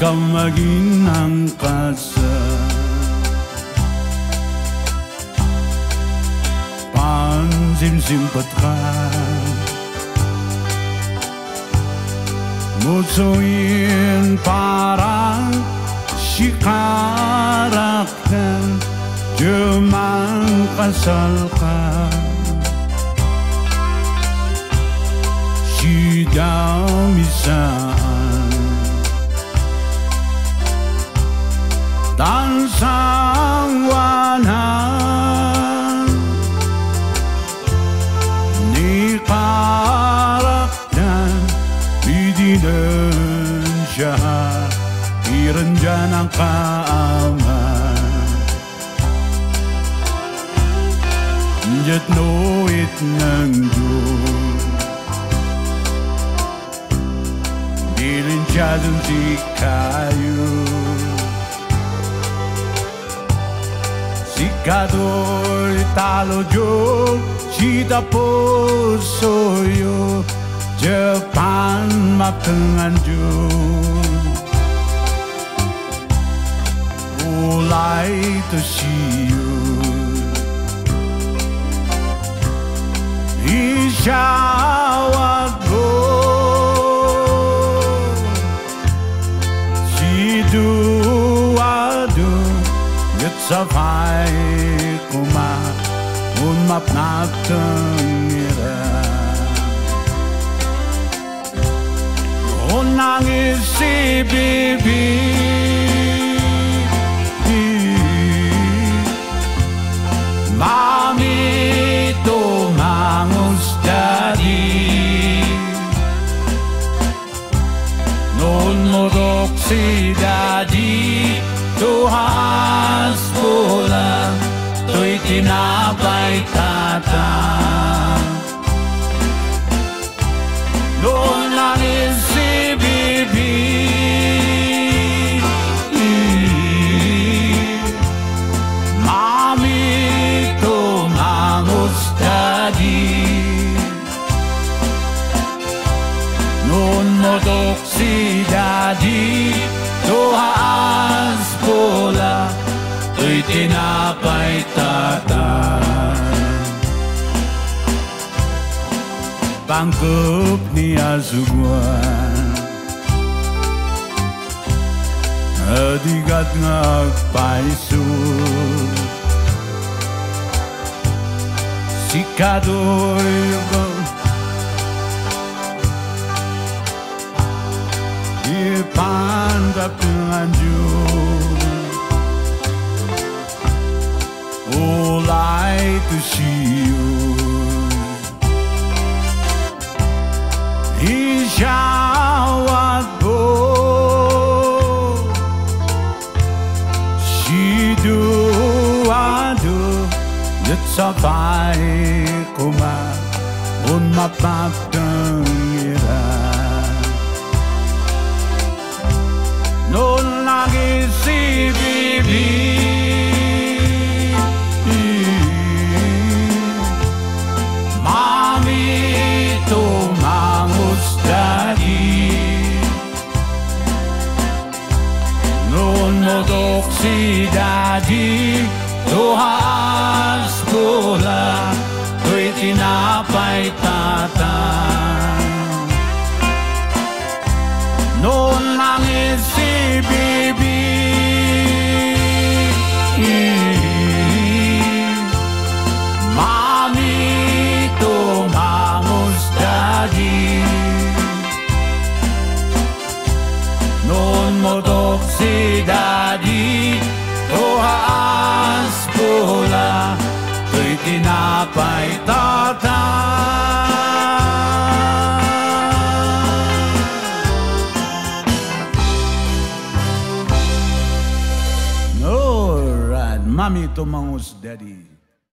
ikaw maging angkasa. Pansimsimpat ka, musuhin parang sikarakan, jemang kasal ka. Sidamisaan tansang wanan ni karakter bidinan siya irenjan ang kaaman jet noit ng Diyos dilinsyadong si kayo Sikado'y talo jo, sida pusoyo, Japan makangan jo. Ulay to siyo, isyawag go, siduado. Sabay kuma unmapnat tengira Unangis si bibi Mami tumangus jadi Nun modok si daddy Tuhas bola, to'y tinapay tatang. Noon langis si bibi, Mami tumangus daddy. Noon modok si daddy, tuhas bola, to'y tinapay tatang. Bangkok ni Azugwan, adigat ngagpaiso, sikado'y ipandap dengan Diyos ulay to siyo isyawag ko siduado jet sabay kuma unmapagtangira Noon lagi si bibi Mami tumangus daddy Noon modok si daddy Tuhas bola to'y tinapay tatang Noon langis si bibi Mami tumangus daddy Noon modok si daddy Tuhas bola to'y tinapay tatang Mami tumangus daddy